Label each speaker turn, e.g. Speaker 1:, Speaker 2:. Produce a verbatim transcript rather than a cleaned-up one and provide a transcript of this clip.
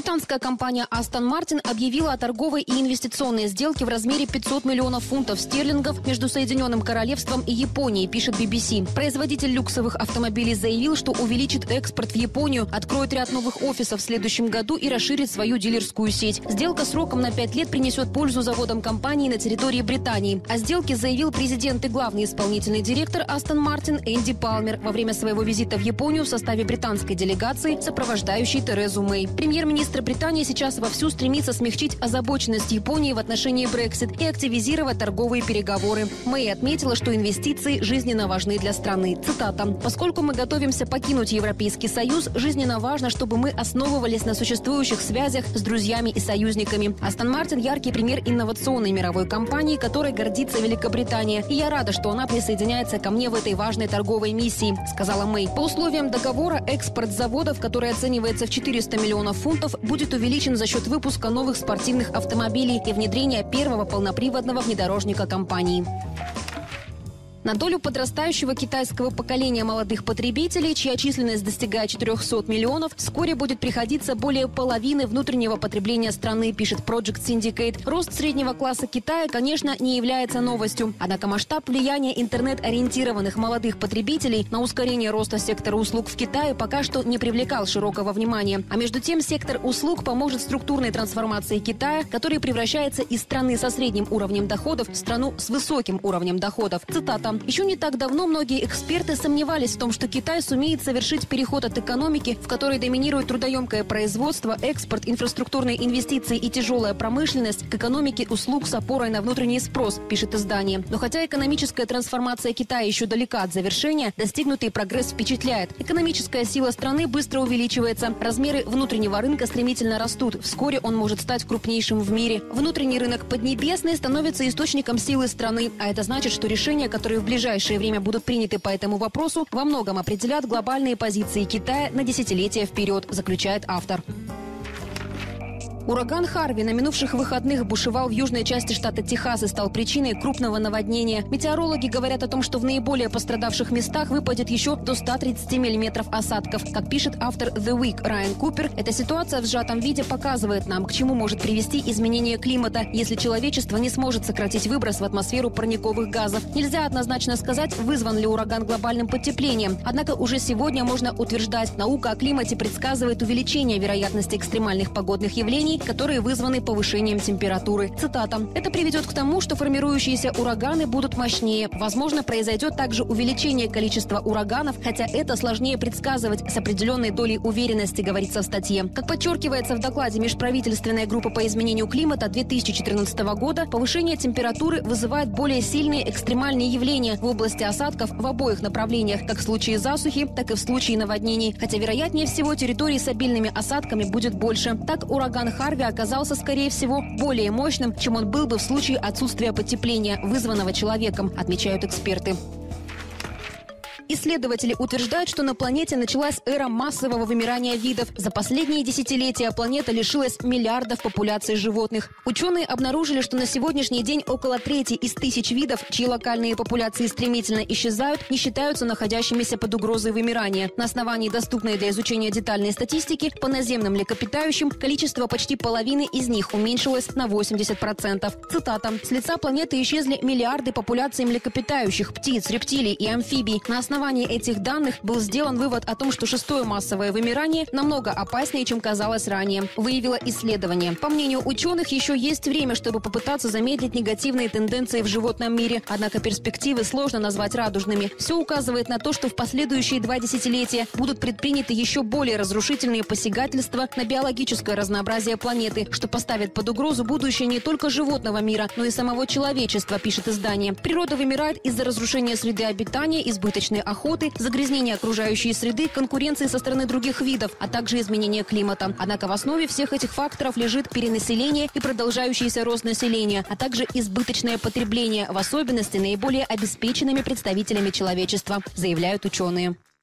Speaker 1: Британская компания Aston Martin объявила о торговой и инвестиционной сделке в размере пятьсот миллионов фунтов стерлингов между Соединенным Королевством и Японией, пишет би би си. Производитель люксовых автомобилей заявил, что увеличит экспорт в Японию, откроет ряд новых офисов в следующем году и расширит свою дилерскую сеть. Сделка сроком на пять лет принесет пользу заводам компании на территории Британии. О сделке заявил президент и главный исполнительный директор Aston Martin Энди Палмер во время своего визита в Японию в составе британской делегации, сопровождающей Терезу Мэй. Премьер-министр Британии сейчас вовсю стремится смягчить озабоченность Японии в отношении Брексит и активизировать торговые переговоры. Мэй отметила, что инвестиции жизненно важны для страны. Цитата. «Поскольку мы готовимся покинуть Европейский Союз, жизненно важно, чтобы мы основывались на существующих связях с друзьями и союзниками. Aston Martin – яркий пример инновационной мировой компании, которой гордится Великобритания. И я рада, что она присоединяется ко мне в этой важной торговой миссии», – сказала Мэй. По условиям договора, экспорт заводов, который оценивается в четыреста миллионов фунтов, будет увеличен за счет выпуска новых спортивных автомобилей и внедрения первого полноприводного внедорожника компании. На долю подрастающего китайского поколения молодых потребителей, чья численность достигает четырехсот миллионов, вскоре будет приходиться более половины внутреннего потребления страны, пишет Project Syndicate. Рост среднего класса Китая, конечно, не является новостью. Однако масштаб влияния интернет-ориентированных молодых потребителей на ускорение роста сектора услуг в Китае пока что не привлекал широкого внимания. А между тем, сектор услуг поможет структурной трансформации Китая, который превращается из страны со средним уровнем доходов в страну с высоким уровнем доходов. Цитата. Еще не так давно многие эксперты сомневались в том, что Китай сумеет совершить переход от экономики, в которой доминирует трудоемкое производство, экспорт, инфраструктурные инвестиции и тяжелая промышленность, к экономике услуг с опорой на внутренний спрос, пишет издание. Но хотя экономическая трансформация Китая еще далека от завершения, достигнутый прогресс впечатляет. Экономическая сила страны быстро увеличивается, размеры внутреннего рынка стремительно растут. Вскоре он может стать крупнейшим в мире. Внутренний рынок Поднебесной становится источником силы страны, а это значит, что решения, которые в ближайшее время будут приняты по этому вопросу, во многом определят глобальные позиции Китая на десятилетия вперед, заключает автор. Ураган Харви на минувших выходных бушевал в южной части штата Техас и стал причиной крупного наводнения. Метеорологи говорят о том, что в наиболее пострадавших местах выпадет еще до ста тридцати миллиметров осадков. Как пишет автор The Week Райан Купер, эта ситуация в сжатом виде показывает нам, к чему может привести изменение климата, если человечество не сможет сократить выброс в атмосферу парниковых газов. Нельзя однозначно сказать, вызван ли ураган глобальным потеплением. Однако уже сегодня можно утверждать, наука о климате предсказывает увеличение вероятности экстремальных погодных явлений, которые вызваны повышением температуры. Цитата. «Это приведет к тому, что формирующиеся ураганы будут мощнее. Возможно, произойдет также увеличение количества ураганов, хотя это сложнее предсказывать с определенной долей уверенности», говорится в статье. Как подчеркивается в докладе Межправительственной группы по изменению климата две тысячи четырнадцатого года, повышение температуры вызывает более сильные экстремальные явления в области осадков в обоих направлениях, как в случае засухи, так и в случае наводнений. Хотя, вероятнее всего, территорий с обильными осадками будет больше. Так, ураган Харви оказался, скорее всего, более мощным, чем он был бы в случае отсутствия потепления, вызванного человеком, отмечают эксперты. Исследователи утверждают, что на планете началась эра массового вымирания видов. За последние десятилетия планета лишилась миллиардов популяций животных. Ученые обнаружили, что на сегодняшний день около трети из тысяч видов, чьи локальные популяции стремительно исчезают, не считаются находящимися под угрозой вымирания. На основании доступной для изучения детальной статистики по наземным млекопитающим количество почти половины из них уменьшилось на восемьдесят процентов. Цитата. «С лица планеты исчезли миллиарды популяций млекопитающих, птиц, рептилий и амфибий. На основании На основании этих данных был сделан вывод о том, что шестое массовое вымирание намного опаснее, чем казалось ранее, выявило исследование. По мнению ученых, еще есть время, чтобы попытаться замедлить негативные тенденции в животном мире. Однако перспективы сложно назвать радужными. Все указывает на то, что в последующие два десятилетия будут предприняты еще более разрушительные посягательства на биологическое разнообразие планеты, что поставит под угрозу будущее не только животного мира, но и самого человечества, пишет издание. Природа вымирает из-за разрушения среды обитания, избыточной охоты, загрязнения окружающей среды, конкуренции со стороны других видов, а также изменения климата. Однако в основе всех этих факторов лежит перенаселение и продолжающийся рост населения, а также избыточное потребление, в особенности наиболее обеспеченными представителями человечества, заявляют ученые.